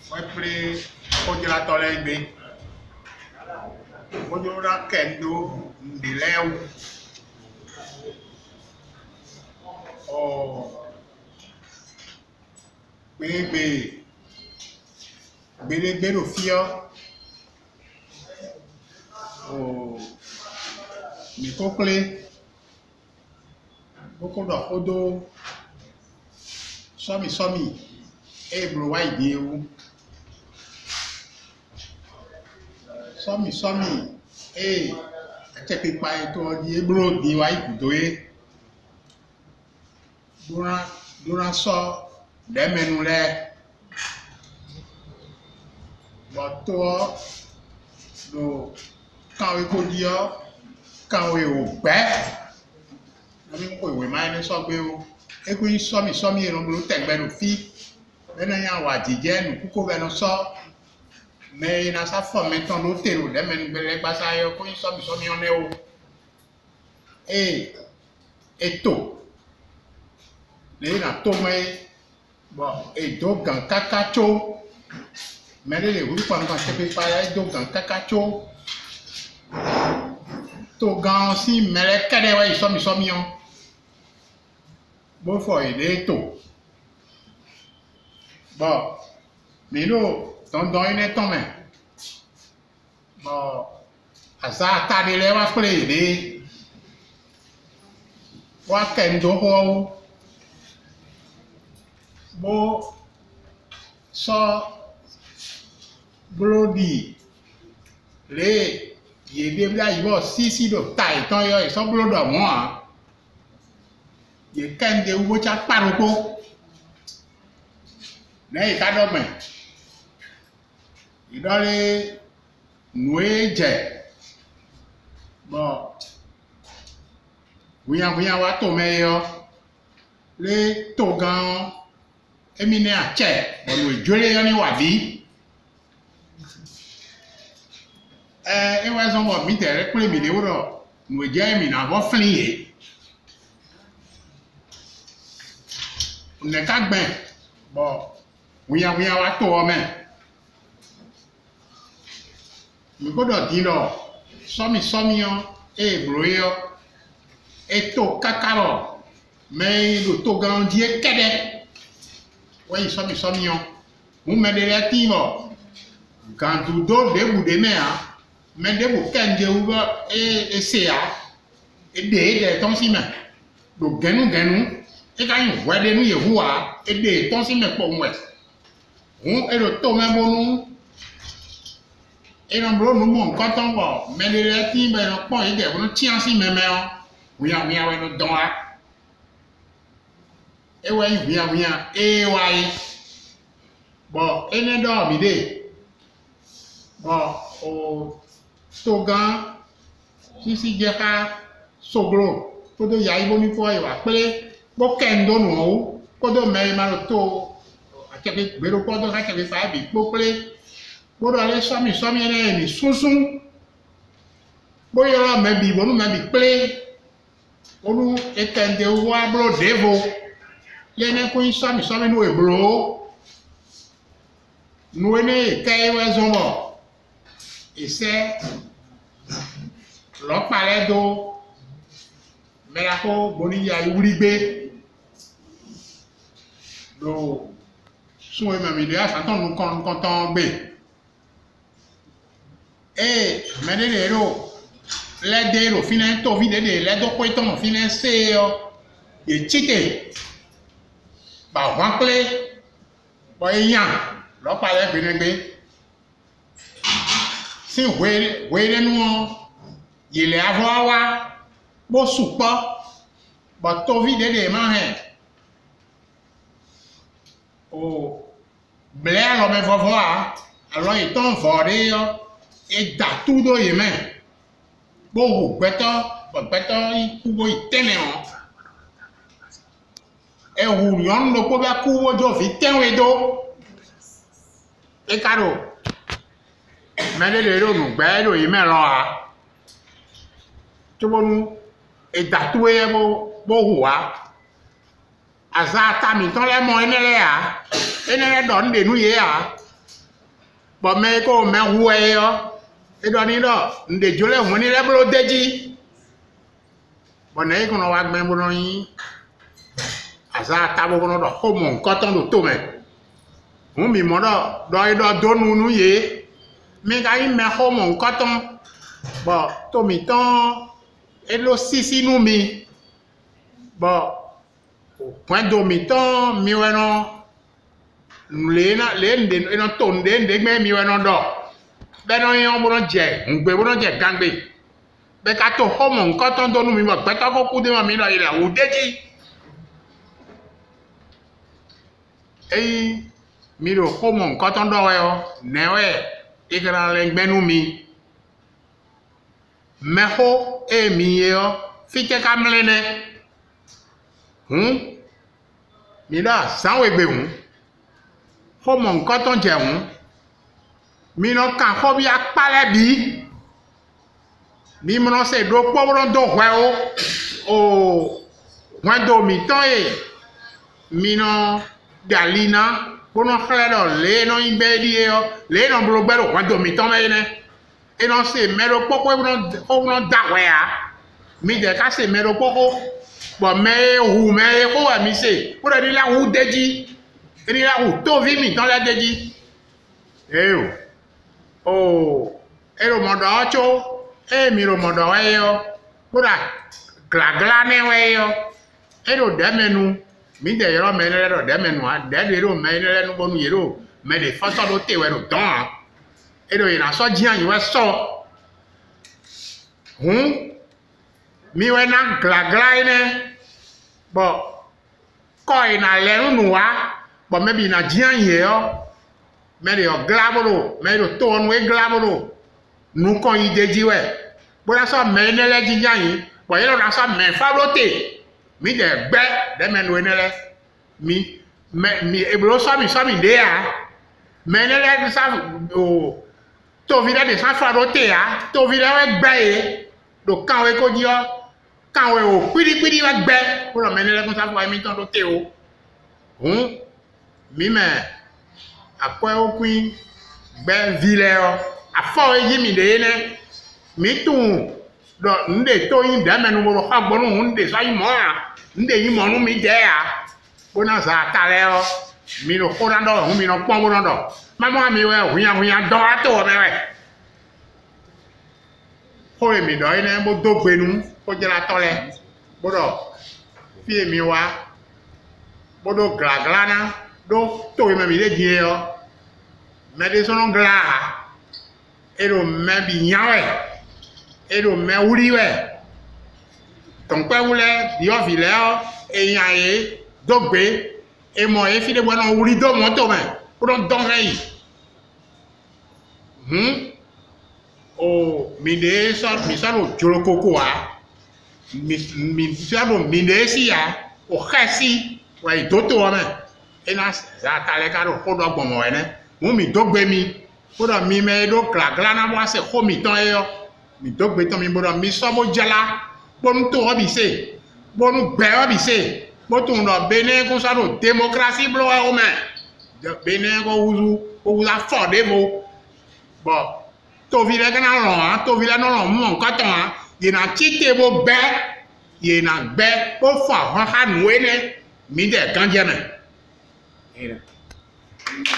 Wọ́n pè kójúra tọ́lẹ̀ gbé. Kójúra kẹ́ndó ndìlẹ́wù. Gbégbé gbélégbé ló fiọ́. Mikokle. Boko dọ̀ kodo. Sọ́mi. Ebro wa ìdí ewu. Sọ́mi. Ẹ̀chẹ́ pípa ètò ọdí ebro di wa ìkùdó yé. Dúrà sọ dẹ́mẹnu rẹ̀. Bọ̀tọ́ lò kàwé kó di ọ́. Kàwé ò gbẹ́. Àmì kò ìwé máa ní sọ́gbé o. Eku yín sọ́mi ìrànlọ́wọ́ tẹ̀gbẹ́nu fi. Bẹ́ẹ̀ni yà wà jíjẹ́ nù kúkó bẹ́ẹ̀nu sọ. Mẹ́rin náà sáfọ̀ mẹ́tàn ló tèrò lẹ́mẹ̀nu gbẹlẹ́ gbàsá yọ kó yín sọ́mi ọ̀nẹ́ o. Ètò lẹ́yìn náà tó mẹ́ bọ̀ èdò gàn káká tó. Mẹ́rin lè wúlò pọ̀ nípa ṣẹ́pẹ́ fáyà èdò gàn káká tó. Tó gan sí mẹ́rẹ́ kẹ́rẹ́ wáyé sọ́mi ọ́. Bó fọ̀ èdè ètò. Bon, mais nous, dans une temps, bon, à ça, t'as des lèvres à plaider. Wa kendo ho. Bon, ça, brody, les, il y a des là, il va si de taille, tant il sont brody à moi. Il y a quand des ou tu as pas de quoi. Lẹ́yìn kádọ́gbẹ̀ ìdọ́lé nùé jẹ̀ bọ̀ wíyàwíyà wá tó mẹ́yọ lé tó gan émi ní àtsẹ̀ ọ̀nà ìjólé yọ ní wàbí ẹwà ẹ̀sọ́mọ̀ mi tẹ̀rẹ́ pé mi léwúrọ̀ nùé jẹ́ èmi nà bọ́ fìlì yé nẹ̀kágbẹ̀ bọ̀ wíyàwíyà wá tó ọmọ mi gbọ́dọ̀ dín lọ sọ́mi yọ èèbùrò yọ ètò kákàrọ̀ mẹ́rin lò tó gan díẹ̀ kẹ́dẹ́ wẹ́yìn sọ́mi yọ mú mẹ́lẹ́lẹ́ tí lọ gàdúdó débùdé mẹ́à mẹ́débù kẹ́ndé wúbọ́ ẹsẹ̀ à èdè tọ́ sí mẹ́ lò gẹ́nu ẹ̀ka yìí wẹ́dẹ́ ní yẹ̀wù à èdè tọ́ sí mẹ́ pọ̀ wẹ̀. Ero tó mẹ́mọ́nú ìrànbọ̀ ló mọ̀ nǹkan tán wọ̀ mẹ́lẹ́rẹ́ tí bẹ̀rẹ̀ pọ̀ yìí dẹ̀ wọ́n tí a sì mẹ́mẹ́ ọ́ wíyàwíyà wẹ́nu dán wa ewé wíyàwíyà wáyé bọ̀ ẹnẹ́dọ̀ mi dé bọ̀ o tó gan sísí jẹ́ ká sogro tó tó yà ibó ní kọ́ ìwà pé bó kẹ́ńdónù ọ́ kó tó mẹ́rin máa tó kẹ̀kẹ́ gbèrò kọ́dọ̀ ká kẹ̀kẹ́ fà bí kpókplé gbọ́dọ̀ alẹ́ sọ́mi ẹ̀rẹ́ mi súnsún bóyá ọ̀rọ̀ mẹ́bi ìbọnú mẹ́bi kplé olú ẹ̀tẹ̀ǹdẹ̀ owó abúlé dèvò lẹ́nẹ́ kó yín sọ́mi nù èbúrò nù ẹ̀nẹ́ ìkẹ́ ẹ̀wẹ́ zọ́mọ̀ ìṣẹ́ lọ́pàlẹ́ do mẹ́ra kó gbóníyà ìwúrí gbé do. Sous les mêmes idées, ça tombe quand on bé. Mais les héros, les déros, finalement, tout vide, les deux pointons, finalement, c'est les cheatés. Bah, vanclé, bah, il y a, là, par là, bénégbé. Si vous voyez nous, il est à voir, bon, soupe, bah, tout vide, les mains, oh. Blé alors mais va voir alors il t'en volé et da tout do yeme bon beto il kubo itene on e wu yon no ko ba kubo jo fi tenwe do e karo mele le ro nu gbe do yeme ro a to bonu e da tout e bo huwa azata mi ton le mo enele a enele don de nu ye a Bon mais ko me huwe yo. E do ni do nde jole hun ni le bro deji. Bon na ko no wa gbe bo no yin. Asa tabo ko no do ho mo nkan ton do to me. Hun mi mo do nu ye. Mi ga yin me ho mo nkan ton. Bon to mi ton e lo sisi nu mi. Bon point do mi ton mi we no le nde eno to nde gbe mi we no do. Be no yan bo no je ngbe bo no je gangbe. Be ka to ho mo nkan ton do nu mi mo pe to ko ku de mi lo ile wo deji. Mi ro ho mo nkan ton do we o ne we ikra le gbe nu mi. Meho mi yo fike kamlene. Mi da sanwe gbe hun. Ho mo nkan ton je hun. Mi no kan ho bi apale bi. Mi mo no se do po ro do hwe o. Wan do mi ton mi no dalina bono khledo le no ibe di yo. Le no blo gbe ro wan do mi ton me ne. E no se mero poko e no da hwe a. Mi de ka se mero poko. Bon mais ou mais ko mi se. Pour dire la ou deji. E ni la ou to vi mi ton la deji. E ro mo do cho. Mi ro mo do we yo. Pura glagla ne we yo. E ro de menu. Mi de yo me le ro de menu a. De ro me le no bonu yero. Me de fa so do te we ro don. E do ina so jian yi we so. Mi we na glagla ne. Bon ko ina le nu wa. Bon me bi na jian yi yo. Me de yo glaboro, me do to nu e glaboro. Nu kon yi deji we. Bo la so me ne le jian yi. Bo ye lo na so me fa blote. Mi de gbe de me nu ne le. Mi e bro so mi de ya. Me ne le sa o to vi de sa fa blote ya. To vi de we gbe e. Do kan we ko di o. Kan we o pidi we gbe. Bo lo me ne le ko sa fa mi ton do te o. Mi me akwe okun gbe vile o afo yi mi de ne mi tun do nde to yin de menu mo ha gbonu nde so yi mo a nde yi mo nu mi je a bona za tale o mi no ko na do mi no pon bo do mama mi we huyan do ato me we ko mi do ine mo do gbenu ko je la tole bodo fi mi wa bodo glagla na do to me mi de die o me de sono gla ero me bi nyawe ero me wuri we ton pe wule di o vile o eyan e dogbe e mo e fi de bueno wuri do mo to me o don don rei o mi de so mi sa ro joro koko a mi sa ro mi de si ya o khasi wa itoto o me ena za tale ka ro ko do gbon mo ene mi dogbe mi bodo mi me do glagla na mo se ko mi ton yo mi dogbe ton mi bodo mi so mo jala bonu to obi se bonu gbe obi se bo tun do bene ko sa do démocratie blo o me de bene ko uzu o la fo de mo bo to vi le kana ron to vi le no ron mo nkan ton ye na chite bo gbe ye na gbe o fa ha nu ene mi de kan je me